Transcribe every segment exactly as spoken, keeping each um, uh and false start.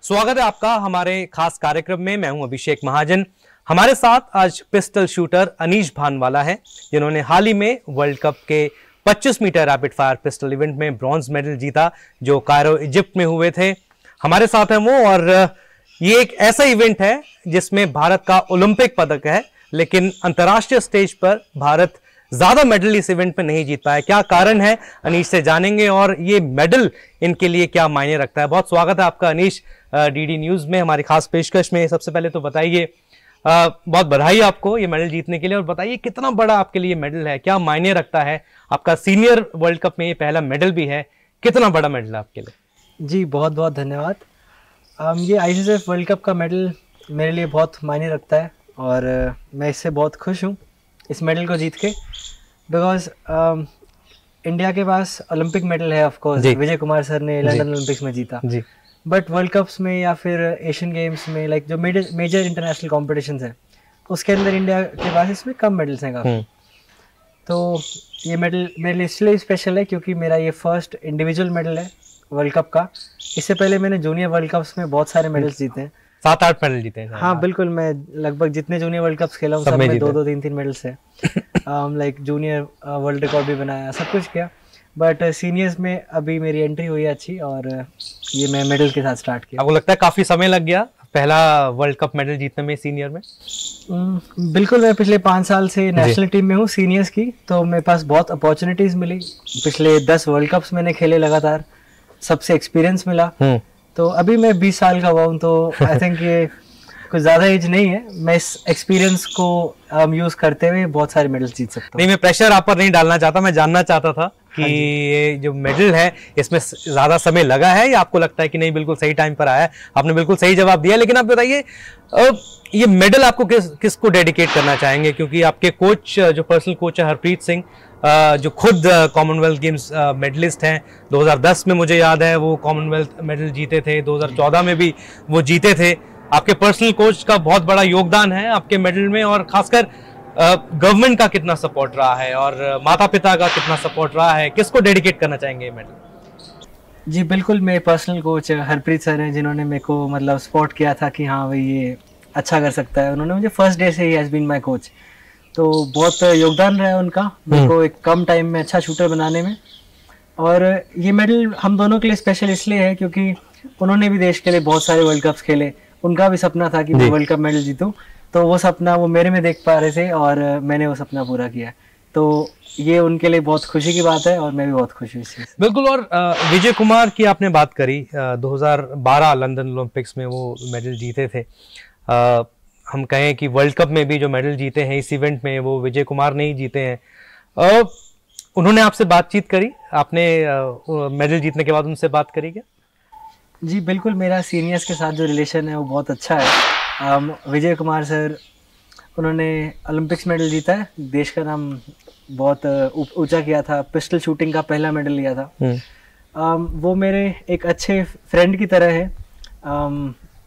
स्वागत है आपका हमारे खास कार्यक्रम में। मैं हूं अभिषेक महाजन। हमारे साथ आज पिस्टल शूटर अनीश भानवाला है, जिन्होंने हाल ही में वर्ल्ड कप के पच्चीस metre rapid fire pistol event में ब्रॉन्ज मेडल जीता, जो कायरो इजिप्ट में हुए थे। हमारे साथ हैं वो, और ये एक ऐसा इवेंट है जिसमें भारत का ओलंपिक पदक है, लेकिन अंतर्राष्ट्रीय स्टेज पर भारत ज्यादा मेडल इस इवेंट में नहीं जीत पाया। क्या कारण है, अनीश से जानेंगे, और ये मेडल इनके लिए क्या मायने रखता है। बहुत स्वागत है आपका अनीश डीडी न्यूज में, हमारी खास पेशकश में। सबसे पहले तो बताइए, बहुत बधाई आपको ये मेडल जीतने के लिए, और बताइए कितना बड़ा आपके लिए मेडल है, क्या मायने रखता है। आपका सीनियर वर्ल्ड कप में ये पहला मेडल भी है, कितना बड़ा मेडल है आपके लिए। जी बहुत बहुत धन्यवाद। um, ये आईसीएसएफ वर्ल्ड कप का मेडल मेरे लिए बहुत मायने रखता है, और uh, मैं इससे बहुत खुश हूँ इस मेडल को जीत के, बिकॉज इंडिया के पास ओलंपिक मेडल है of course, Vijay Kumar sir ने लंदन ओलंपिक्स में जीता, बट वर्ल्ड कप्स में या फिर एशियन गेम्स में, लाइक जो मेजर मेजर इंटरनेशनल कॉम्पिटिशन्स हैं उसके अंदर इंडिया के पास इसमें कम मेडल्स हैं काफ़ी। तो ये मेडल मेरे लिए इसलिए स्पेशल है क्योंकि मेरा ये फर्स्ट इंडिविजुअल मेडल है वर्ल्ड कप का। इससे पहले मैंने जूनियर वर्ल्ड कप्स में बहुत सारे मेडल्स जीते हैं, सात आठ मेडल जीते हैं। हाँ बिल्कुल, मैं लगभग जितने जूनियर वर्ल्ड कप्स खेला हूँ सब में दो दो तीन तीन मेडल्स है। लाइक जूनियर वर्ल्ड रिकॉर्ड भी बनाया, सब कुछ किया, बट सीनियर्स में अभी मेरी एंट्री हुई है अच्छी, और ये मैं मेडल के साथ स्टार्ट किया। आपको लगता है काफी समय लग गया पहला वर्ल्ड कप मेडल जीतने में सीनियर में? बिल्कुल, मैं पिछले पाँच साल से नेशनल टीम में हूँ सीनियर्स की, तो मेरे पास बहुत अपॉर्चुनिटीज मिली। पिछले दस वर्ल्ड कप्स मैंने खेले लगातार, सबसे एक्सपीरियंस मिला। तो अभी मैं बीस साल का हुआ हूँ, तो आई थिंक ये कुछ ज्यादा एज नहीं है। मैं इस एक्सपीरियंस को um, यूज करते हुए बहुत सारे मेडल जीत सकता हूँ। नहीं, मैं प्रेशर आप पर नहीं डालना चाहता, मैं जानना चाहता था कि हाँ ये जो मेडल है इसमें ज्यादा समय लगा है या आपको लगता है कि नहीं बिल्कुल सही टाइम पर आया है। आपने बिल्कुल सही जवाब दिया, लेकिन आप बताइए ये मेडल आपको किस किसको डेडिकेट करना चाहेंगे, क्योंकि आपके कोच जो पर्सनल कोच है हरप्रीत सिंह, जो खुद कॉमनवेल्थ गेम्स मेडलिस्ट हैं, दो हज़ार दस में मुझे याद है वो कॉमनवेल्थ मेडल जीते थे, दो हज़ार चौदह में भी वो जीते थे। आपके पर्सनल कोच का बहुत बड़ा योगदान है आपके मेडल में, और खासकर गवर्नमेंट का कितना सपोर्ट रहा है और माता पिता का कितना सपोर्ट रहा है, किसको डेडिकेट करना चाहेंगे ये मेडल? जी बिल्कुल, मेरे पर्सनल कोच हरप्रीत सर हैं, जिन्होंने मेरे को मतलब सपोर्ट किया था कि हाँ भाई ये अच्छा कर सकता है। उन्होंने मुझे फर्स्ट डे से ही हैज बीन माय कोच, तो बहुत योगदान रहा है उनका मेरे को एक कम टाइम में अच्छा शूटर बनाने में। और ये मेडल हम दोनों के लिए स्पेशल इसलिए है क्योंकि उन्होंने भी देश के लिए बहुत सारे वर्ल्ड कप्स खेले, उनका भी सपना था कि मैं वर्ल्ड कप मेडल जीतूं, तो वो सपना वो मेरे में देख पा रहे थे और मैंने वो सपना पूरा किया। तो ये उनके लिए बहुत खुशी की बात है, और मैं भी बहुत खुश हूँ इससे। बिल्कुल। और विजय कुमार की आपने बात करी, दो हज़ार बारह लंदन ओलंपिक्स में वो मेडल जीते थे। आ, हम कहें कि वर्ल्ड कप में भी जो मेडल जीते हैं इस इवेंट में, वो विजय कुमार ने ही जीते हैं। आ, उन्होंने आपसे बातचीत करी, आपने मेडल जीतने के बाद उनसे बात करी क्या? जी बिल्कुल, मेरा सीनियर्स के साथ जो रिलेशन है वो बहुत अच्छा है। um, विजय कुमार सर, उन्होंने ओलंपिक्स मेडल जीता है, देश का नाम बहुत ऊंचा किया था, पिस्टल शूटिंग का पहला मेडल लिया था। um, वो मेरे एक अच्छे फ्रेंड की तरह है। um,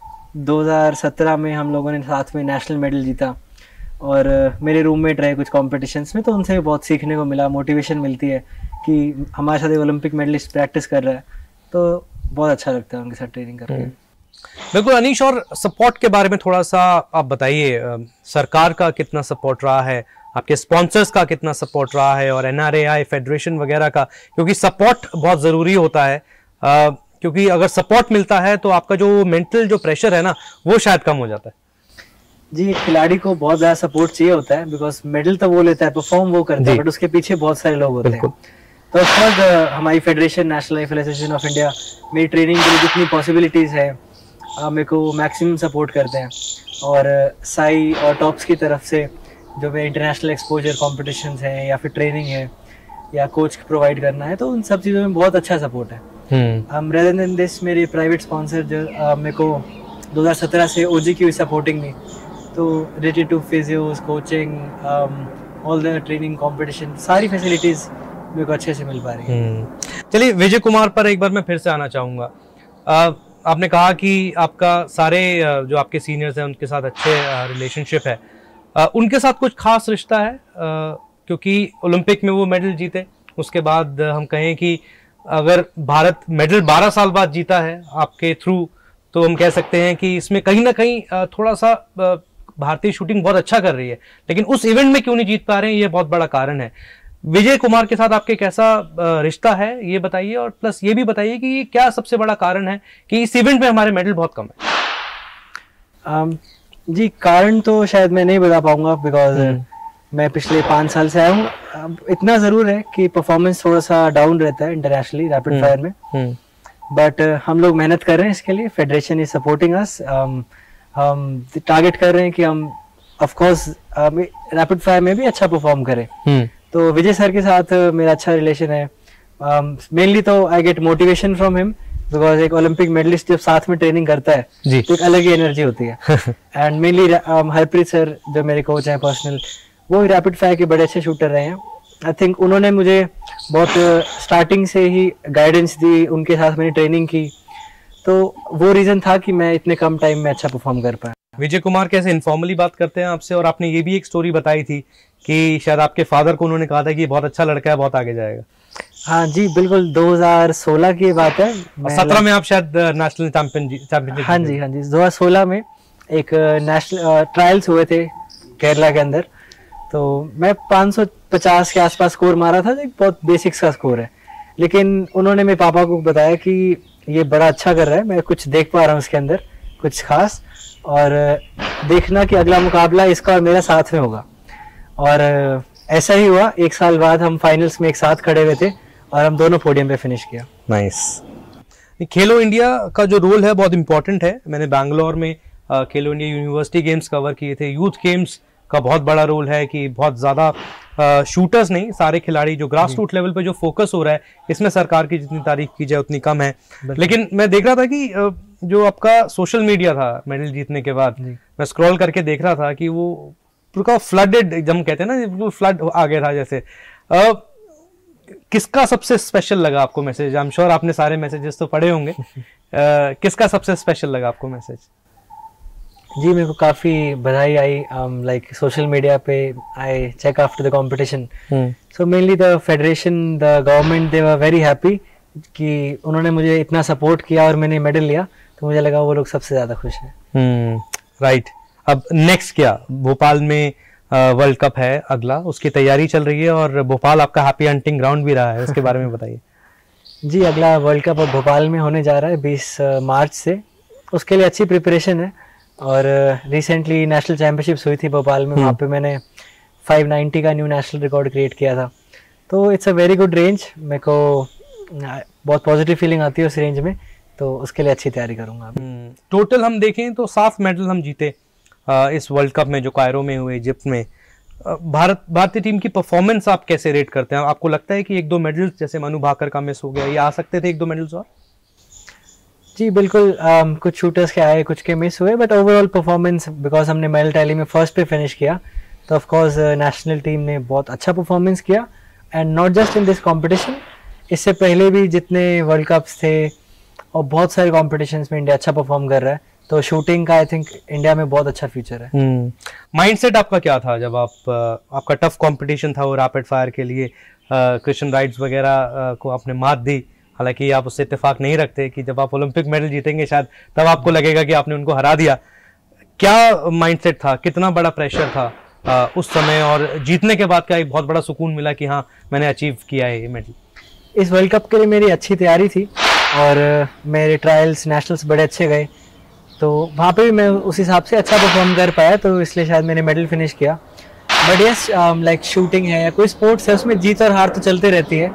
दो हज़ार सत्रह में हम लोगों ने साथ में नेशनल मेडल जीता, और uh, मेरे रूममेट रहे कुछ कॉम्पिटिशन्स में, तो उनसे भी बहुत सीखने को मिला, मोटिवेशन मिलती है कि हमारे साथ ओलंपिक मेडलिस्ट प्रैक्टिस कर रहा है, तो बहुत अच्छा लगता है उनके साथ ट्रेनिंग करके। बिल्कुल अनीश, और सपोर्ट के बारे में थोड़ा सा आप बताइए, सरकार का कितना सपोर्ट रहा है, आपके स्पॉन्सर्स का कितना सपोर्ट रहा है, और एनआरएआई फेडरेशन वगैरह का, क्योंकि सपोर्ट बहुत ज़रूरी होता है। आ, क्योंकि अगर सपोर्ट मिलता है तो आपका जो मेंटल जो प्रेशर है ना, वो शायद कम हो जाता है। जी, खिलाड़ी को बहुत ज़्यादा सपोर्ट चाहिए होता है, बिकॉज मेडल तो वो लेता है, परफॉर्म वो करता है, बट उसके पीछे बहुत सारे लोग होते हैं। तो ऑफकोर्स हमारी federation, national rifle association of India, मेरी ट्रेनिंग के लिए जितनी पॉसिबिलिटीज़ है मेरे को मैक्सिमम सपोर्ट करते हैं, और साई और टॉप्स की तरफ से जो मेरे इंटरनेशनल एक्सपोजर कॉम्पिटिशन्स हैं या फिर ट्रेनिंग है या कोच प्रोवाइड करना है, तो उन सब चीज़ों में बहुत अच्छा सपोर्ट है। हम रेदर देन दिस, मेरे प्राइवेट स्पॉन्सर जो uh, मेरे को दो हज़ार सत्रह से ओजी की सपोर्टिंग मी, तो related to physios, coaching, all the training, competition, सारी फैसिलिटीज़ मेरे को अच्छे से मिल पा रही है। चलिए विजय कुमार पर एक बार मैं फिर से आना चाहूँगा। आपने कहा कि आपका सारे जो आपके सीनियर्स हैं उनके साथ अच्छे रिलेशनशिप है, आ, उनके साथ कुछ खास रिश्ता है? आ, क्योंकि ओलंपिक में वो मेडल जीते, उसके बाद हम कहें कि अगर भारत मेडल बारह साल बाद जीता है आपके थ्रू, तो हम कह सकते हैं कि इसमें कहीं ना कहीं थोड़ा सा भारतीय शूटिंग बहुत अच्छा कर रही है, लेकिन उस इवेंट में क्यों नहीं जीत पा रहे हैं, ये बहुत बड़ा कारण है। विजय कुमार के साथ आपके कैसा रिश्ता है ये बताइए, और प्लस ये भी बताइए कि क्या सबसे बड़ा कारण है कि इस इवेंट में हमारे मेडल बहुत कम है। um, जी कारण तो शायद मैं नहीं बता पाऊंगा, बिकॉज मैं पिछले पाँच साल से आया हूँ। इतना जरूर है कि परफॉर्मेंस थोड़ा सा डाउन रहता है इंटरनेशनली रैपिड फायर में, बट uh, हम लोग मेहनत कर रहे हैं इसके लिए। Federation is supporting us. हम टारगेट कर रहे हैं कि हम ऑफ कोर्स रैपिड फायर में भी अच्छा परफॉर्म करें। hmm. तो विजय सर के साथ मेरा अच्छा रिलेशन है। मेनली um, तो I get motivation from him, because एक ओलंपिक मेडलिस्ट जब साथ में ट्रेनिंग करता है तो एक अलग ही एनर्जी होती है। एंड मेनली हरप्रीत सर जो मेरे कोच हैं पर्सनल, वो रैपिड फायर के बड़े अच्छे शूटर रहे हैं। आई थिंक उन्होंने मुझे बहुत स्टार्टिंग से ही गाइडेंस दी, उनके साथ मैंने ट्रेनिंग की, तो वो रीजन था कि मैं इतने कम टाइम में अच्छा परफॉर्म कर पाया। विजय कुमार कैसे इनफॉर्मली बात करते हैं आपसे, और आपने ये भी एक स्टोरी बताई थी कि शायद आपके फादर को उन्होंने कहा था कि बहुत अच्छा लड़का है, बहुत आगे जाएगा। हाँ जी बिल्कुल, दो हज़ार सोलह की बात है। सत्रह में आप शायद नेशनल चैंपियन चैंपियनशिप। हाँ जी हाँ जी, दो हज़ार सोलह में एक नेशनल ट्रायल्स हुए थे केरला के अंदर, तो मैं पाँच सौ पचास के आसपास स्कोर मारा था, एक बहुत बेसिक्स का स्कोर है। लेकिन उन्होंने मेरे पापा को बताया कि ये बड़ा अच्छा कर रहा है, मैं कुछ देख पा रहा हूँ उसके अंदर कुछ खास, और देखना कि अगला मुकाबला इसका और मेरा साथ में होगा। और ऐसा ही हुआ, एक साल बाद हम फाइनल्स में एक साथ खड़े हुए थे और हम दोनों पोडियम पे फिनिश किया। नाइस। खेलो इंडिया का जो रोल है बहुत इंपॉर्टेंट है। मैंने बैंगलोर में खेलो इंडिया यूनिवर्सिटी गेम्स कवर किए थे। यूथ गेम्स का बहुत बड़ा रोल है कि बहुत ज़्यादा शूटर्स नहीं, सारे खिलाड़ी जो ग्रास रूट लेवल पे जो फोकस हो रहा है, इसमें सरकार की जितनी तारीफ की जाए उतनी कम है। लेकिन मैं देख रहा था कि जो आपका सोशल मीडिया था मेडल जीतने के बाद, मैं स्क्रॉल करके देख रहा था कि वो पूरा फ्लडेड, जब हम कहते हैं ना वो फ्लड आ गया था जैसे। आ, किसका सबसे स्पेशल लगा आपको मैसेज? आई एम श्योर आपने सारे मैसेजेस तो पढ़े होंगे। आ, किसका सबसे स्पेशल लगा आपको मैसेज? जी मेरे को काफ़ी बधाई आई, लाइक सोशल मीडिया पे I check after the competition, so mainly the federation, the government, they were very happy कि उन्होंने मुझे इतना सपोर्ट किया और मैंने मेडल लिया, तो मुझे लगा वो लोग सबसे ज़्यादा खुश हैं। Right right. अब नेक्स्ट क्या? भोपाल में वर्ल्ड कप है अगला, उसकी तैयारी चल रही है, और भोपाल आपका हैप्पी हंटिंग ग्राउंड भी रहा है, उसके बारे में बताइए। जी अगला वर्ल्ड कप अब भोपाल में होने जा रहा है बीस मार्च से, उसके लिए अच्छी प्रिपरेशन है। और रिसेंटली नेशनल चैंपियनशिप्स हुई थी भोपाल में, वहाँ पे मैंने पाँच सौ नब्बे का न्यू नेशनल रिकॉर्ड क्रिएट किया था, तो it's a very good range. मेरे को बहुत पॉजिटिव फीलिंग आती है उस रेंज में, तो उसके लिए अच्छी तैयारी करूँगा। टोटल हम देखें तो सात मेडल हम जीते इस वर्ल्ड कप में जो कायरो में हुए, इजिप्ट में। भारत भारतीय टीम की परफॉर्मेंस आप कैसे रेट करते हैं? आपको लगता है कि एक दो मेडल्स जैसे मनु भाकर का मिस हो गया, ये आ सकते थे एक दो मेडल्स और? जी बिल्कुल, um, कुछ शूटर्स के आए, कुछ के मिस हुए, बट ओवरऑल परफॉर्मेंस, बिकॉज हमने मेडल टैली में फर्स्ट पे फिनिश किया, तो ऑफ कोर्स नेशनल टीम ने बहुत अच्छा परफॉर्मेंस किया। And not just in this competition, इससे पहले भी जितने वर्ल्ड कप्स थे और बहुत सारे कॉम्पिटिशन्स में इंडिया अच्छा परफॉर्म कर रहा है, तो शूटिंग का आई थिंक इंडिया में बहुत अच्छा फ्यूचर है। माइंडसेट आपका क्या था जब आप आपका टफ कंपटीशन था वो रैपिड फायर के लिए, क्रिश्चियन राइट्स वगैरह को आपने मात दी? हालांकि आप उससे इत्तेफाक नहीं रखते कि जब आप ओलंपिक मेडल जीतेंगे शायद तब आपको लगेगा कि आपने उनको हरा दिया। क्या माइंडसेट था, कितना बड़ा प्रेशर था आ, उस समय, और जीतने के बाद क्या एक बहुत बड़ा सुकून मिला कि हाँ मैंने अचीव किया है ये मेडल? इस वर्ल्ड कप के लिए मेरी अच्छी तैयारी थी और मेरे ट्रायल्स नेशनल्स बड़े अच्छे गए, तो वहाँ पे भी मैं उस हिसाब से अच्छा परफॉर्म कर पाया, तो इसलिए शायद मैंने मेडल फिनिश किया। बट यस, लाइक शूटिंग है या कोई स्पोर्ट्स है, उसमें जीत और हार तो चलते रहती है।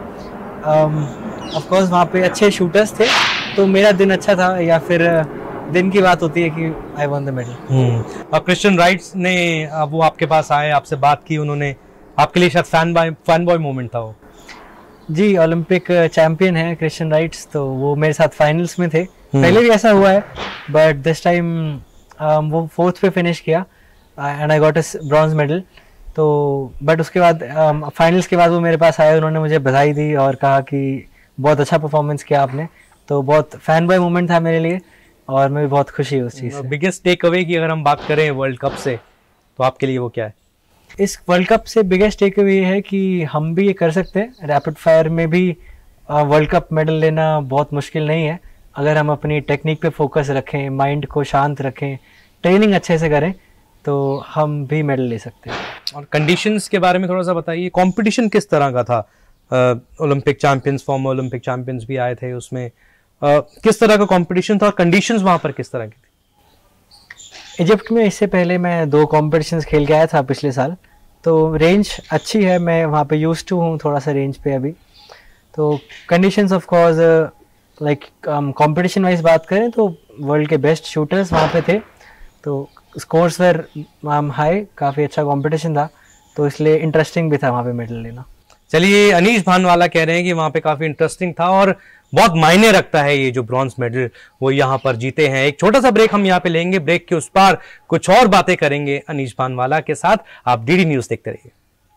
ऑफ कोर्स वहाँ पे अच्छे शूटर्स थे, तो मेरा दिन अच्छा था, या फिर दिन की बात होती है कि आई वन द मेडल। और क्रिश्चियन राइट्स ने अब वो आपके पास आए, आपसे बात की उन्होंने, आपके लिए शायद fan boy fan boy moment था वो? जी ओलंपिक चैंपियन है क्रिश्चियन राइट्स, तो वो मेरे साथ फाइनल्स में थे। पहले भी ऐसा हुआ है, बट दिस टाइम वो फोर्थ पे फिनिश किया and I got a bronze medal. तो बट उसके बाद फाइनल्स um, के बाद वो मेरे पास आए, उन्होंने मुझे बधाई दी और कहा कि बहुत अच्छा परफॉर्मेंस किया आपने, तो बहुत फैन बॉय मोमेंट था मेरे लिए और मैं भी बहुत खुशी हूँ उस चीज़ से। बिगेस्ट टेक अवे की अगर हम बात करें वर्ल्ड कप से, तो आपके लिए वो क्या है? इस वर्ल्ड कप से बिगेस्ट टेक अवे ये है कि हम भी ये कर सकते हैं, रैपिड फायर में भी वर्ल्ड कप मेडल लेना बहुत मुश्किल नहीं है। अगर हम अपनी टेक्निक पे फोकस रखें, माइंड को शांत रखें, ट्रेनिंग अच्छे से करें, तो हम भी मेडल ले सकते हैं। और कंडीशंस के बारे में थोड़ा सा बताइए, कंपटीशन किस तरह का था? Olympic champions, former Olympic champions भी आए थे उसमें, uh, किस तरह का कंपटीशन था और कंडीशंस वहाँ पर किस तरह की थी? इजिप्ट में इससे पहले मैं दो कॉम्पिटिशन्स खेल के आया था पिछले साल, तो रेंज अच्छी है, मैं वहाँ पे यूज्ड टू हूँ थोड़ा सा रेंज पे अभी। तो conditions of course like competition wise बात करें तो वर्ल्ड के बेस्ट शूटर्स वहाँ पे थे, तो स्कोर्स वर हाई, काफ़ी अच्छा कंपटीशन था, तो इसलिए इंटरेस्टिंग भी था वहाँ पे मेडल लेना। चलिए, अनीश भानवाला कह रहे हैं कि वहाँ पे काफ़ी इंटरेस्टिंग था और बहुत मायने रखता है ये जो ब्रॉन्ज मेडल वो यहाँ पर जीते हैं। एक छोटा सा ब्रेक हम यहाँ पे लेंगे, ब्रेक के उस पार कुछ और बातें करेंगे अनीश भानवाला के साथ। आप डीडी न्यूज़ देखते रहिए।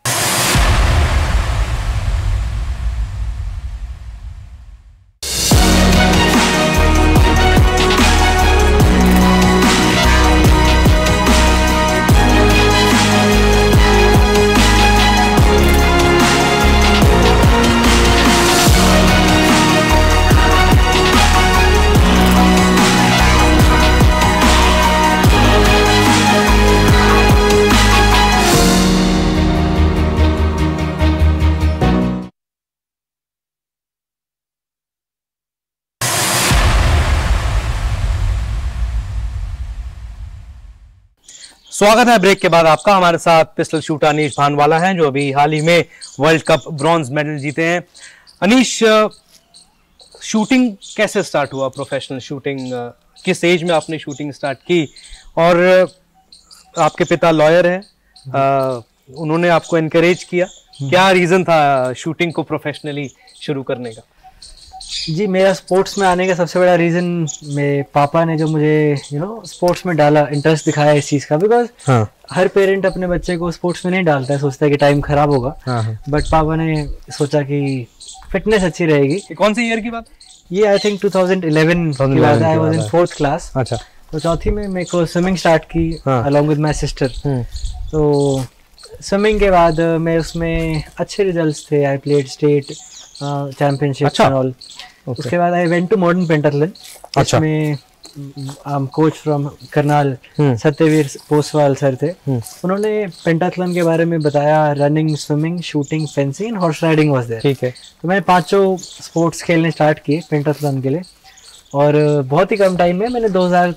स्वागत है ब्रेक के बाद आपका। हमारे साथ पिस्टल शूटर अनीश भानवाला हैं जो अभी हाल ही में वर्ल्ड कप ब्रॉन्ज मेडल जीते हैं। अनीश, शूटिंग कैसे स्टार्ट हुआ? प्रोफेशनल शूटिंग किस एज में आपने शूटिंग स्टार्ट की? और आपके पिता लॉयर हैं, उन्होंने आपको एनकरेज किया, क्या रीजन था शूटिंग को प्रोफेशनली शुरू करने का? जी, मेरा स्पोर्ट्स में आने का सबसे बड़ा रीज़न मेरे पापा ने जो मुझे यू नो स्पोर्ट्स में डाला, इंटरेस्ट दिखाया इस चीज़ का। बिकॉज हाँ. हर पेरेंट अपने बच्चे को स्पोर्ट्स में नहीं डालता है, सोचता है कि टाइम खराब होगा। हाँ. बट पापा ने सोचा कि फिटनेस अच्छी रहेगी। कौन सी ईयर की बात? ये I think two thousand eleven की बात है। I was in fourth class. अच्छा। तो चौथी में मेरे को स्विमिंग स्टार्ट की अलॉन्ग विद माई सिस्टर। तो स्विमिंग के बाद मैं उसमें अच्छे रिजल्ट्स थे। I played state championship and all. उसके बाद I went to modern pentathlon. अच्छा। में coach from Karnal Satyavir Poswal sir थे। उन्होंने पेंटाथलन के बारे में बताया, running, swimming, shooting, fencing, horse riding was there. ठीक है। तो मैंने पांचों स्पोर्ट्स खेलने स्टार्ट किए पेंटाथलन के लिए, और बहुत ही कम टाइम में मैंने दो हज़ार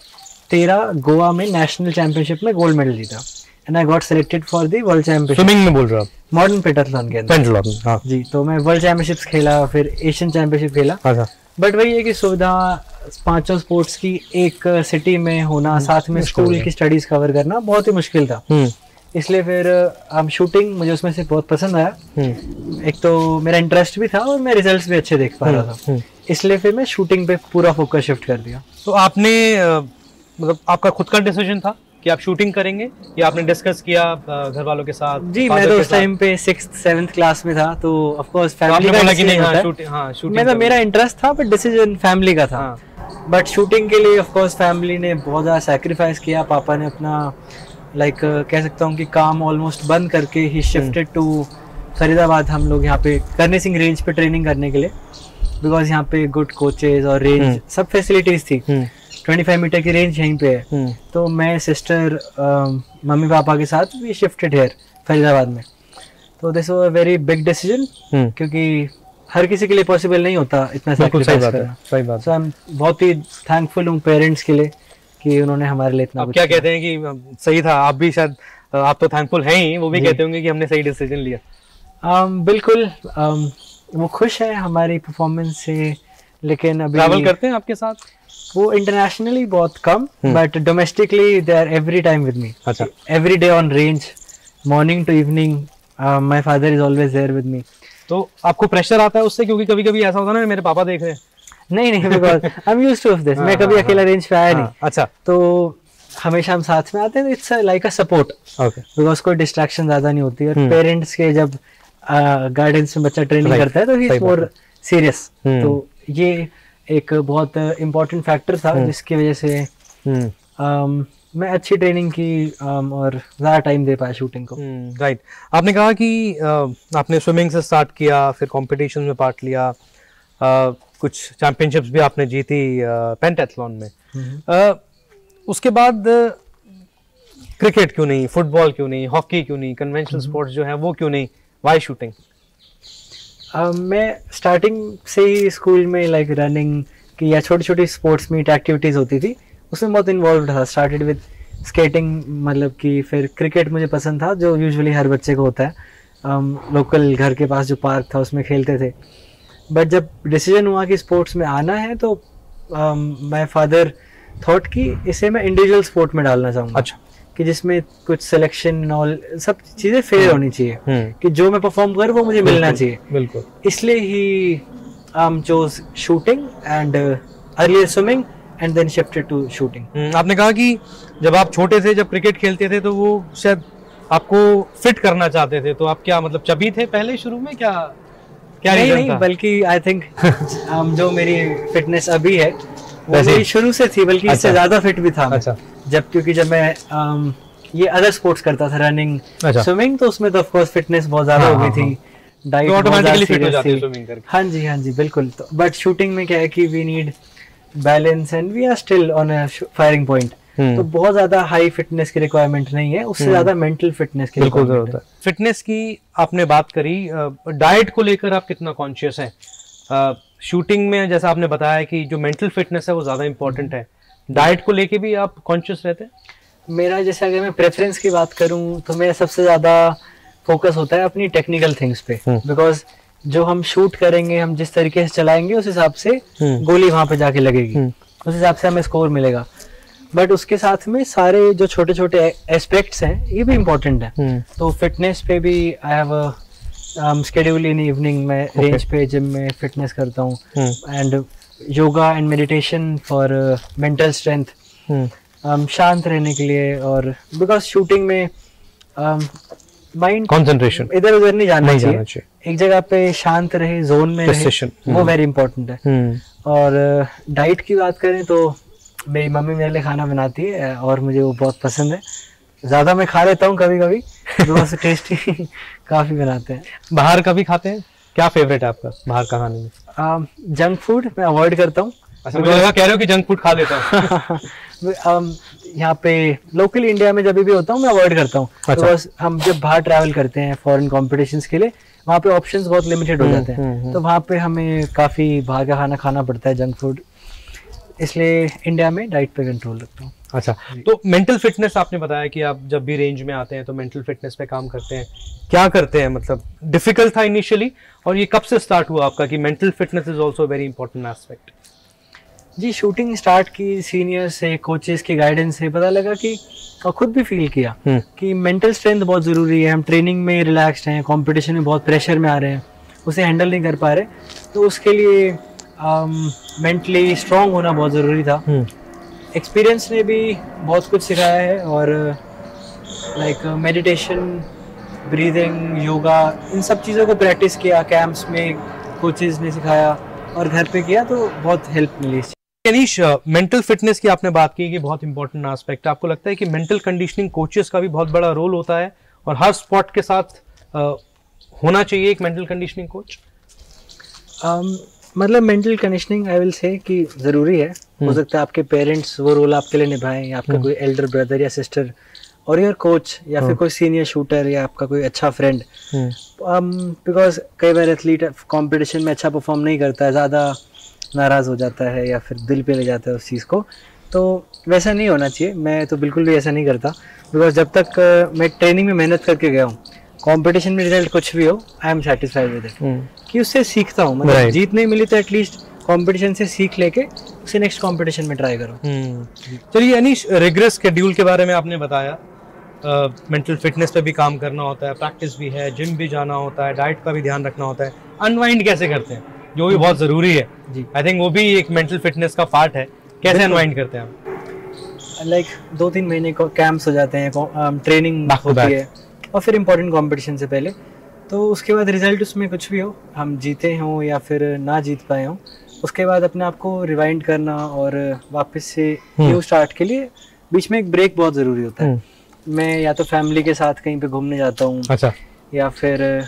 तेरह गोवा में नेशनल चैंपियनशिप में गोल्ड मेडल जीता and I got selected for the world championship. Swimming में बोल रहे हो आप? मॉडर्न पेंटाथलन के अंदर। पेंटाथलन, हाँ जी। तो मैं वर्ल्ड चैंपियनशिप्स खेला, फिर एशियन चैंपियनशिप खेला। अच्छा। बट वही है कि सुविधा पांचों स्पोर्ट्स की एक सिटी में होना, साथ में स्कूल की स्टडीज कवर करना बहुत ही मुश्किल था। इसलिए फिर अब शूटिंग मुझे उसमें से बहुत पसंद आया। एक तो मेरा इंटरेस्ट भी था और मैं रिजल्ट्स भी अच्छे देख पा रहा था, इसलिए फिर मैं शूटिंग पे पूरा फोकस शिफ्ट कर दिया। तो आपने मतलब आपका खुद का डिसीजन था कि आप शूटिंग करेंगे या आपने डिस्कस किया घर वालों के साथ? जी, मैं तो उस टाइम पे सिक्स्थ सेवेंथ क्लास में था, तो ऑफ कोर्स फैमिली का बोला कि नहीं हाँ, शूटिंग, हाँ, शूटिंग मेरा मेरा इंटरेस्ट था, बट डिसीजन फैमिली का था। बट शूटिंग के लिए ऑफ कोर्स फैमिली ने बहुत ज़्यादा सैक्रिफाइस किया। पापा ने अपना लाइक like, कह सकता हूँ कि काम ऑलमोस्ट बंद करके ही शिफ्टेड टू फरीदाबाद। हम लोग यहाँ पे करनी सिंह रेंज पे ट्रेनिंग करने के लिए, बिकॉज यहाँ पे गुड कोचेज और रेंज सब फैसिलिटीज थी। पच्चीस मीटर की रेंज यहीं पे है। तो मैं सिस्टर मम्मी पापा के साथ वी शिफ्टेड हियर फरीदाबाद में। तो this was a very big decision, क्योंकि हर किसी के लिए पॉसिबल नहीं होता इतना सैक्रिफाइस करना। सही बात। सो आई एम बहुत ही थैंकफुल हूँ पेरेंट्स के लिए कि उन्होंने हमारे लिए इतना। क्या कहते हैं कि सही था? आप भी शायद, आप तो थैंकफुल हैं ही, वो भी कहते होंगे कि हमने सही डिसीजन लिया। um, बिल्कुल। um, वो खुश है हमारी परफॉर्मेंस से, लेकिन अभी ट्रैवल करते हैं आपके साथ? वो इंटरनेशनली बहुत कम, but domestically they are every time with me. अच्छा। Every day on range, morning to evening, my father is always there with me. तो आपको प्रेशर आता है उससे? क्योंकि कभी कभी ऐसा होता है ना, मेरे पापा देख रहे हैं। नहीं नहीं, because I am used to this. मैं कभी अकेला रेंज पे आया नहीं। अच्छा। तो हमेशा हम साथ में आते हैं, it's like a support, because कोई डिस्ट्रैक्शन ज्यादा नहीं होती। और पेरेंट्स के जब गाइडेंस में बच्चा ट्रेनिंग करता है तो ही इज मोर सीरियस। तो ये एक बहुत इम्पोर्टेंट फैक्टर था जिसकी वजह से um, मैं अच्छी ट्रेनिंग की um, और ज़्यादा टाइम दे पाया शूटिंग को। राइट। hmm, आपने कहा कि uh, आपने स्विमिंग से स्टार्ट किया, फिर कॉम्पिटिशन में पार्ट लिया, uh, कुछ चैंपियनशिप्स भी आपने जीती पेंटाथलॉन में। uh, उसके बाद क्रिकेट uh, क्यों नहीं, फुटबॉल क्यों नहीं, हॉकी क्यों नहीं, कन्वेंशनल स्पोर्ट्स जो है वो क्यों नहीं, वाई शूटिंग? uh, मैं स्टार्टिंग से ही स्कूल में लाइक रनिंग की या छोटी छोटी स्पोर्ट्स मीट एक्टिविटीज होती थी, उसमें बहुत इन्वॉल्व था। स्टार्टेड विद स्केटिंग, मतलब कि फिर क्रिकेट मुझे पसंद था जो यूजुअली हर बच्चे को होता है। लोकल um, घर के पास जो पार्क था उसमें खेलते थे। बट जब डिसीजन हुआ कि स्पोर्ट्स में आना है तो माय फादर थॉट कि इसे मैं इंडिविजुअल स्पोर्ट में डालना चाहूँगा। अच्छा। कि जिसमें कुछ सिलेक्शन ऑल सब चीज़ें फेयर होनी चाहिए, कि जो मैं परफॉर्म करूँ वो मुझे मिलना चाहिए। बिल्कुल। इसलिए ही um, chose shooting and uh, earlier swimming and then shifted to shooting. आपने कहा कि जब आप छोटे थे, जब क्रिकेट खेलते थे तो वो शायद आपको फिट करना चाहते थे, तो आप क्या मतलब चबी थे पहले शुरू में, क्या क्या नहीं नहीं, बल्कि आई थिंक um, जो मेरी फिटनेस अभी है वो मेरी शुरू से थी, बल्कि इससे ज्यादा फिट भी था। अच्छा। जब क्योंकि जब मैं um, ये अदर स्पोर्ट्स करता था, रनिंग, स्विमिंग, तो उसमें तो ऑफ कोर्स फिटनेस बहुत ज्यादा हो गई थी, डाइट ऑटोमेटिकली फिट हो जाती है स्विमिंग करके। हाँ जी हाँ जी बिल्कुल। तो बट शूटिंग में क्या है कि we need balance and we are still on a firing point, तो बहुत ज्यादा हाई फिटनेस की रिक्वायरमेंट नहीं है, उससे ज्यादा मेंटल फिटनेस की रिक्वायरमेंट है। फिटनेस की आपने बात करी, डाइट को लेकर आप कितना कॉन्शियस हैं? शूटिंग में जैसा आपने बताया कि जो मेंटल फिटनेस है वो ज्यादा इंपॉर्टेंट है, डाइट को लेके भी आप कॉन्शियस रहते हैं? मेरा जैसे अगर मैं प्रेफरेंस की बात करूं तो मेरा सबसे ज्यादा फोकस होता है अपनी टेक्निकल थिंग्स पे, बिकॉज जो हम शूट करेंगे, हम जिस तरीके से चलाएंगे उस हिसाब से गोली वहां पे जाके लगेगी, उस हिसाब से हमें स्कोर मिलेगा। बट उसके साथ में सारे जो छोटे छोटे एस्पेक्ट्स हैं ये भी इम्पोर्टेंट है। तो फिटनेस पे भी I have schedule in evening में रेंज पे जिम में फिटनेस करता हूँ, and yoga and meditation for mental strength, शांत रहने के लिए। और बिकॉज शूटिंग में माइंड कंसंट्रेशन इधर उधर नहीं जाना चाहिए, एक जगह पे शांत रहे, जोन में रहे, वो वेरी इंपॉर्टेंट है। और डाइट की बात करें तो मेरी मम्मी मेरे लिए खाना बनाती है और मुझे वो बहुत पसंद है, ज्यादा मैं खा लेता हूँ कभी कभी, बहुत टेस्टी काफी बनाते हैं। बाहर का भी खाते हैं? क्या फेवरेट है आपका बाहर का खाने में? जंक फूड मैं अवॉइड करता हूँ। अच्छा, मुझे लगा कह रहे हो कि जंक फूड खा लेता हूँ। यहाँ पे लोकल इंडिया में जब भी होता हूँ मैं अवॉइड करता हूँ, बिकॉज हम जब बाहर ट्रैवल करते हैं फॉरेन कॉम्पिटिशंस के लिए, वहाँ पे ऑप्शंस बहुत लिमिटेड हो जाते हैं, तो वहाँ पे हमें काफी बाहर का खाना खाना पड़ता है, जंक फूड, इसलिए इंडिया में डाइट पे कंट्रोल रखता हूँ। अच्छा, तो मेंटल फिटनेस आपने बताया कि आप जब भी रेंज में आते हैं तो मेंटल फिटनेस पे काम करते हैं, क्या करते हैं? मतलब डिफिकल्ट था इनिशियली, और ये कब से स्टार्ट हुआ आपका कि mental fitness is also very important aspect? जी, शूटिंग स्टार्ट की सीनियर से, कोचेस की गाइडेंस से पता लगा कि, और खुद भी फील किया कि मेंटल स्ट्रेंथ बहुत ज़रूरी है। हम ट्रेनिंग में रिलैक्स्ड हैं, कंपटीशन में बहुत प्रेशर में आ रहे हैं, उसे हैंडल नहीं कर पा रहे, तो उसके लिए मेंटली um, स्ट्रॉन्ग होना बहुत ज़रूरी था। एक्सपीरियंस ने भी बहुत कुछ सिखाया है, और लाइक मेडिटेशन, ब्रीदिंग, योगा, इन सब चीज़ों को प्रैक्टिस किया, कैंप्स में कोचेस ने सिखाया और घर पे किया, तो बहुत हेल्प मिली। अनीश, मेंटल फिटनेस की आपने बात की कि बहुत इंपॉर्टेंट एस्पेक्ट, आपको लगता है कि मेंटल कंडीशनिंग कोचेस का भी बहुत बड़ा रोल होता है, और हर स्पोर्ट के साथ uh, होना चाहिए एक मेंटल कंडीशनिंग कोच? um, मतलब mental conditioning I will say कि ज़रूरी है। हो सकता है आपके पेरेंट्स वो रोल आपके लिए निभाएं, या आपका कोई एल्डर ब्रदर या सिस्टर, और योर कोच, या फिर कोई सीनियर शूटर, या आपका कोई अच्छा फ्रेंड, बिकॉज कई बार एथलीट कंपटीशन में अच्छा परफॉर्म नहीं करता है, ज़्यादा नाराज़ हो जाता है या फिर दिल पे ले जाता है उस चीज़ को, तो वैसा नहीं होना चाहिए। मैं तो बिल्कुल भी ऐसा नहीं करता, बिकॉज जब तक uh, मैं ट्रेनिंग में मेहनत करके गया हूँ, कंपटीशन में रिजल्ट कुछ भी हो, I am satisfied with it, कि उससे सीखता हूँ। मतलब right. जीत नहीं मिली तो एटलीस्ट कंपटीशन से सीख लेके उसे नेक्स्ट कंपटीशन में ट्राई करो। चलिए अनीश, रिग्रेस शेड्यूल के बारे में आपने बताया, मेंटल uh, फिटनेस पे भी काम करना होता है, प्रैक्टिस भी है, जिम भी जाना होता है, डाइट का भी ध्यान रखना होता है, अनवाइंड कैसे करते हैं जो भी बहुत ज़रूरी है? आई थिंक वो भी एक मेंटल फिटनेस का पार्ट है, कैसे अनवाइंड करते हैं आप? लाइक like, दो तीन महीने को कैंप्स हो जाते हैं, ट्रेनिंग होती है, और फिर इम्पोर्टेंट कंपटीशन से पहले, तो उसके बाद रिजल्ट उसमें कुछ भी हो, हम जीते हों या फिर ना जीत पाए हों, उसके बाद अपने आप को रिवाइंड करना और वापस से न्यू स्टार्ट के लिए बीच में एक ब्रेक बहुत ज़रूरी होता है। मैं या तो फैमिली के साथ कहीं पे घूमने जाता हूँ, अच्छा, या फिर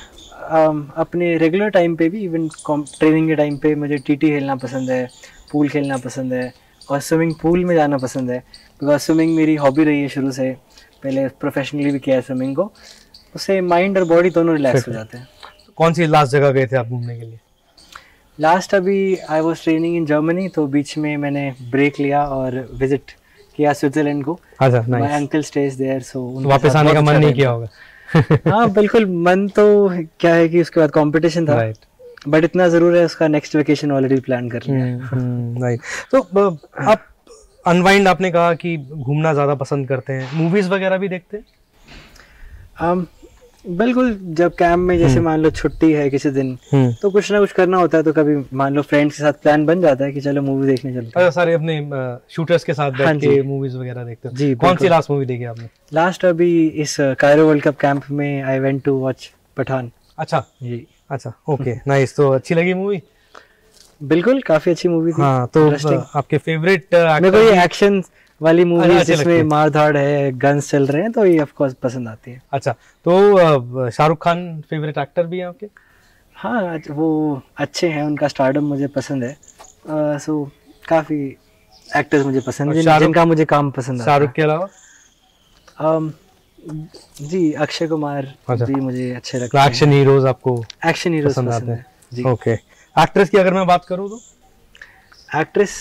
um, अपने रेगुलर टाइम पे भी, इवन ट्रेनिंग के टाइम पे मुझे टीटी खेलना पसंद है, पूल खेलना पसंद है और स्विमिंग पूल में जाना पसंद है, बिकॉज स्विमिंग मेरी हॉबी रही है शुरू से, पहले प्रोफेशनली भी किया है स्विमिंग को, उससे माइंड और बॉडी दोनों रिलैक्स हो जाते हैं। कौन सी लास्ट जगह गए थे आप घूमने के लिए? लास्ट अभी I was training in Germany, तो बीच में मैंने ब्रेक लिया और विजिट किया स्विट्जरलैंड को। अच्छा, nice. My uncle stays there, so वापस आने का मन नहीं किया होगा? हाँ बिल्कुल, मन तो क्या है कि उसके बाद कंपटीशन था, राइट, बट इतना जरूर है उसका नेक्स्ट वेकेशन ऑलरेडी प्लान कर लिया है। राइट। तो आप अनवाइंड, आपने कहा कि घूमना ज्यादा पसंद करते हैं, मूवीज वगैरह भी देखते हैं? um, बिल्कुल, जब कैंप में जैसे मान लो छुट्टी है किसी दिन, तो कुछ ना कुछ करना होता है, तो कभी मान लो फ्रेंड्स के साथ प्लान बन जाता है कि चलो मूवी देखने चलते हैं। सारे अपने शूटर्स के साथ बैठ के मूवीज वगैरह देखते हो? जी। कौन सी लास्ट मूवी देखी आपने? लास्ट अभी इस कायरो वर्ल्ड कप कैंप में I went to watch Pathaan. अच्छा जी, अच्छा, ओके, नाइस। तो अच्छी लगी मूवी? बिल्कुल, काफी अच्छी मूवी थी। हाँ, तो आपके फेवरेट मेरे को ये एक्शन वाली मूवी जिसमें मार धाड़ है, गन्स चल रहे हैं, तो ये ऑफ कोर्स पसंद आती है। अच्छा, तो शाहरुख खान फेवरेट एक्टर भी है आपके? हाँ, वो अच्छे हैं, उनका स्टारडम मुझे पसंद है, सो काफी एक्टर्स मुझे पसंद है जिनका मुझे काम पसंद है। शाहरुख के अलावा? जी, अक्षय कुमार भी मुझे अच्छे लगते हैं। एक्शन हीरोज आपको? एक्शन हीरोज पसंद आते हैं जी। ओके, एक्ट्रेस की अगर मैं बात करूँ तो? एक्ट्रेस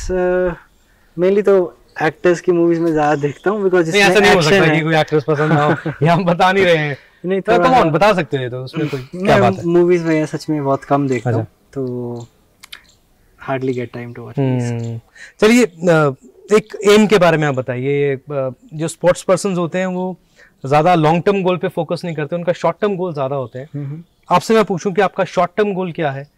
मेनली तो एक्टर्स की मूवीज में ज्यादा देखता हूँ, बिकॉज़ इसमें ऐसा नहीं हो सकता कि कोई एक्ट्रेस पसंद ना हो, ये हम बता नहीं रहे हैं। नहीं तो कम ऑन, बता सकते हैं, तो उसमें कोई क्या बात है? मूवीज में सच में बहुत कम देखता हूँ, तो hardly get time to watch. चलिए, एक एम के बारे में आप बताइए। जो स्पोर्ट्स पर्संस होते हैं वो ज्यादा लॉन्ग टर्म गोल पे फोकस नहीं करते, उनका शॉर्ट टर्म गोल ज्यादा होते हैं। आपसे मैं पूछूं कि आपका शॉर्ट टर्म गोल क्या है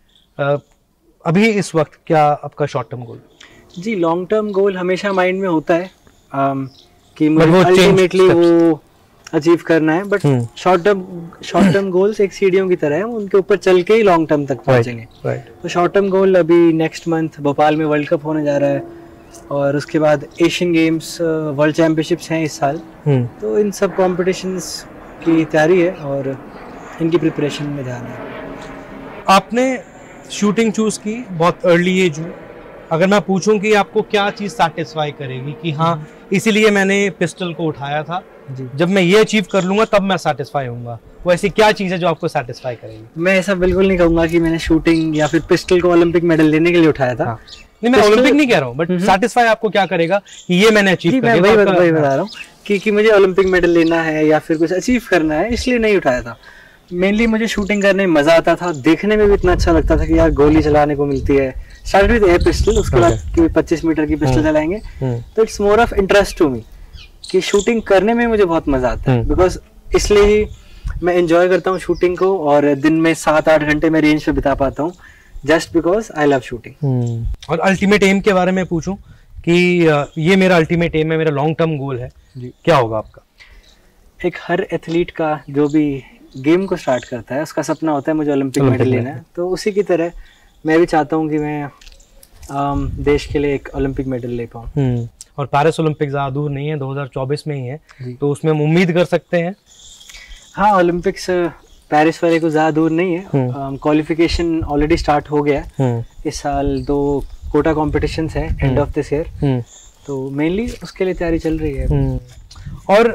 अभी इस वक्त? क्या आपका शॉर्ट टर्म गोल? जी, लॉन्ग टर्म गोल हमेशा माइंड में होता है um, कि मुझे अल्टीमेटली वो अचीव करना है, but short term short term goals एक सीढ़ियों की तरह है, उनके ऊपर चल के ही लॉन्ग टर्म तक पहुंचेंगे। तो शॉर्ट टर्म गोल अभी नेक्स्ट मंथ भोपाल में वर्ल्ड कप होने जा रहा है, और उसके बाद एशियन गेम्स, वर्ल्ड चैंपियनशिप्स हैं इस साल, तो इन सब कॉम्पिटिशन्स की तैयारी है और इनकी प्रिपरेशन में ध्यान है। आपने शूटिंग चूज की बहुत अर्ली एज में, अगर मैं पूछूं कि आपको क्या चीज सेटिस्फाई करेगी कि हाँ इसीलिए मैंने पिस्टल को उठाया था, जब मैं ये अचीव कर लूंगा तब मैं सेटिस्फाई होऊंगा, वो ऐसी क्या चीज है जो आपको सेटिस्फाई करेगी? मैं ऐसा बिल्कुल नहीं कहूंगा कि मैंने शूटिंग या फिर पिस्टल को ओलंपिक मेडल लेने के लिए उठाया था। हाँ। नहीं, मैं ओलंपिक नहीं कह रहा हूँ, बट सेटिस्फाई आपको क्या करेगा कि ये मैंने अचीव कर लिया? मैं वही बता रहा हूँ कि कि मुझे ओलंपिक मेडल लेना है या फिर कुछ अचीव करना है, इसलिए नहीं उठाया था। मेनली मुझे शूटिंग करने में मजा आता था, देखने में भी इतना अच्छा लगता था कि यार गोली चलाने को मिलती है। स्टार्ट विद एयर पिस्टल, उसके बाद कि पच्चीस मीटर की पिस्टल चलाएंगे, तो it's more of interest to me कि शूटिंग करने में मुझे बहुत मजा आता है, बिकॉज इसलिए ही मैं एंजॉय करता हूँ शूटिंग को, और दिन में सात आठ घंटे मैं रेंज पे बिता पाता हूँ, just because I love shooting. और अल्टीमेट एम के बारे में पूछूं कि ये मेरा अल्टीमेट एम है, मेरा लॉन्ग टर्म गोल है जी, क्या होगा आपका? एक हर एथलीट का जो भी गेम को स्टार्ट करता है उसका सपना होता है मुझे ओलंपिक मेडल लेना है, तो उसी की तरह मैं भी चाहता हूँ कि मैं आम, देश के लिए एक ओलंपिक मेडल ले पाऊँ। और पेरिस ओलंपिक ज्यादा दूर नहीं है, दो हज़ार चौबीस में ही है, तो उसमें हम उम्मीद कर सकते हैं? हाँ, ओलंपिक्स पेरिस वाले को ज्यादा दूर नहीं है, क्वालिफिकेशन ऑलरेडी स्टार्ट हो गया है। इस साल दो कोटा कॉम्पिटिशन्स है एंड ऑफ दिस ईयर, तो मेनली उसके लिए तैयारी चल रही है। और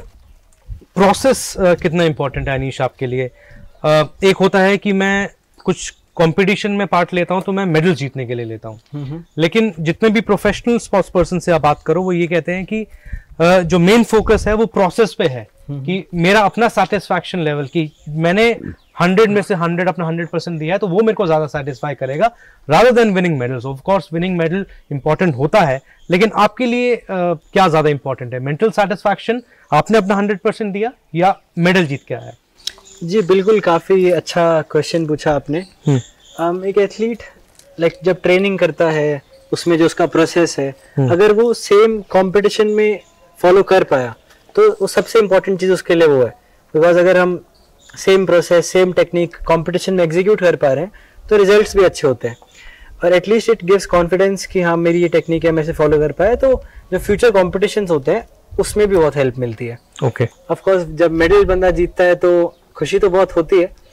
प्रोसेस कितना इम्पोर्टेंट है अनीश आपके लिए? एक होता है कि मैं कुछ कंपटीशन में पार्ट लेता हूं तो मैं मेडल जीतने के लिए लेता हूं, लेकिन जितने भी प्रोफेशनल स्पोर्ट्स पर्सन से आप बात करो वो ये कहते हैं कि जो मेन फोकस है वो प्रोसेस पे है, कि मेरा अपना सेटिस्फैक्शन लेवल, कि मैंने हंड्रेड में से हंड्रेड अपना हंड्रेड परसेंट दिया है तो वो मेरे को ज्यादा सेटिस्फाई करेगा rather than winning medals. Of course winning medal important होता है, लेकिन आपके लिए uh, क्या ज्यादा इंपॉर्टेंट है? मेंटल सेटिस्फैक्शन, आपने अपना हंड्रेड परसेंट दिया, या मेडल जीत के आया? जी बिल्कुल, काफी अच्छा क्वेश्चन पूछा आपने। um, एक एथलीट लाइक like, जब ट्रेनिंग करता है उसमें जो उसका प्रोसेस है, अगर वो सेम कंपटीशन में फॉलो कर पाया तो वो सबसे इम्पोर्टेंट चीज उसके लिए वो है, बिकॉज अगर हम same process same technique competition में एग्जीक्यूट कर पा रहे हैं तो रिजल्ट्स भी अच्छे होते हैं, और एटलीस्ट इट गिव्स कॉन्फिडेंस कि हाँ मेरी ये टेक्निक है, मैं इसे फॉलो कर पाया, तो जो फ्यूचर कॉम्पिटिशन्स होते हैं उसमें भी बहुत हेल्प मिलती है। ओके, ऑफ कोर्स जब मेडल बंदा जीतता है तो खुशी तो बहुत होती है,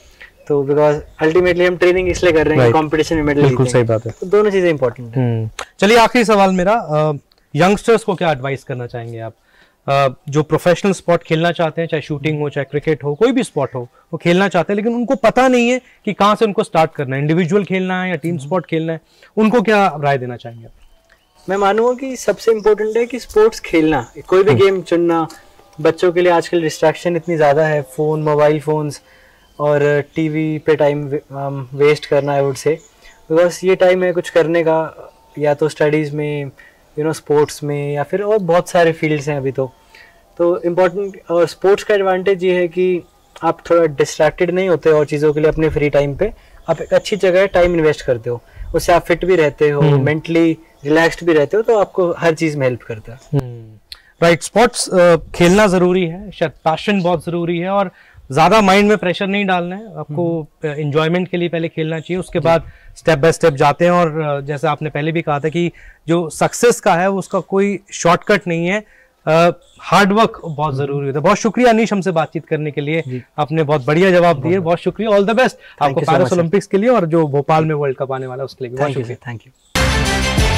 तो बिकॉज अल्टीमेटली हम ट्रेनिंग इसलिए कर रहे हैं कि कंपटीशन में मेडल बिल्कुल सही बात है, तो दोनों चीजें इंपॉर्टेंट है। चलिए आखिरी सवाल मेरा, यंगस्टर्स को क्या एडवाइस करना चाहेंगे आप, uh, जो प्रोफेशनल स्पोर्ट खेलना चाहते हैं, चाहे शूटिंग हो चाहे क्रिकेट हो, कोई भी स्पोर्ट हो, वो खेलना चाहते हैं लेकिन उनको पता नहीं है कि कहाँ से उनको स्टार्ट करना है, इंडिविजुअल खेलना है या टीम स्पोर्ट खेलना है, उनको क्या राय देना चाहेंगे आप? मैं मानूंगा कि सबसे इम्पोर्टेंट है कि स्पोर्ट्स खेलना, कोई भी गेम चुनना। बच्चों के लिए आजकल डिस्ट्रैक्शन इतनी ज़्यादा है, फ़ोन, मोबाइल फ़ोन्स और टीवी पे टाइम वेस्ट करना है, वुड से बिकॉज ये टाइम है कुछ करने का, या तो स्टडीज़ में, यू नो स्पोर्ट्स में, या फिर और बहुत सारे फील्ड्स हैं अभी तो तो इम्पोर्टेंट। और स्पोर्ट्स का एडवांटेज ये है कि आप थोड़ा डिस्ट्रैक्टेड नहीं होते और चीज़ों के लिए अपने फ्री टाइम पे आप एक अच्छी जगह टाइम इन्वेस्ट करते हो, उससे आप फिट भी रहते हो, मेंटली रिलैक्स्ड भी रहते हो, तो आपको हर चीज़ में हेल्प करता है। राइट, स्पोर्ट्स खेलना ज़रूरी है, शायद पैशन बहुत ज़रूरी है, और ज़्यादा माइंड में प्रेशर नहीं डालना है आपको, एंजॉयमेंट के लिए पहले खेलना चाहिए, उसके बाद स्टेप बाय स्टेप जाते हैं। और जैसे आपने पहले भी कहा था कि जो सक्सेस का है उसका कोई शॉर्टकट नहीं है, हार्ड वर्क बहुत जरूरी होता है। बहुत शुक्रिया अनीश हमसे बातचीत करने के लिए, आपने बहुत बढ़िया जवाब दिए, बहुत शुक्रिया, ऑल द बेस्ट आपको पैरिस ओलंपिक्स के लिए और जो भोपाल में वर्ल्ड कप आने वाला है उसके लिए भी बहुत शुक्रिया। Thank you.